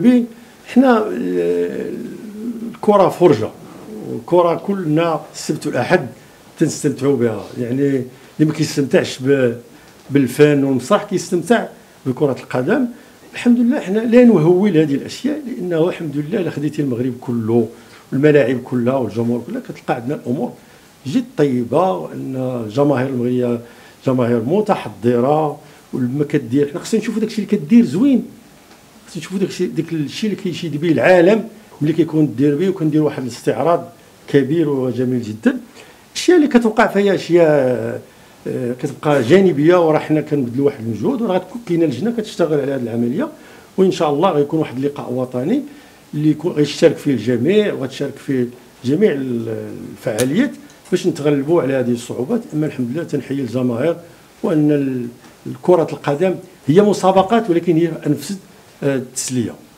الديربي. حنا الكره فرجه، الكره كلنا السبت والاحد تنستمتعوا بها، يعني اللي ما كيستمتعش بالفن والمسرح كيستمتع بكره القدم. الحمد لله حنا لا نهول هذه الاشياء، لانه الحمد لله الا خديتي المغرب كله والملاعب كلها والجمهور كلها كتلقى عندنا الامور جد طيبه، وان الجماهير المغربيه جماهير متحضره وما كدير. حنا خصنا نشوفوا داكشي اللي كدير زوين، خصنا نشوفوا داك الشيء اللي كيشيد به العالم ملي كيكون الديربي وكندير واحد الاستعراض كبير وجميل جدا. الاشياء اللي كتوقع فيها اشياء كتبقى جانبيه، وراه حنا كنبذلوا واحد المجهود، وراه كاينه لجنه كتشتغل على هذه العمليه، وان شاء الله غيكون واحد اللقاء وطني اللي غيشترك فيه الجميع وغتشارك فيه جميع الفعاليات باش نتغلبوا على هذه الصعوبات. اما الحمد لله تنحيي الجماهير، وان كره القدم هي مسابقات ولكن هي انفس التسليه.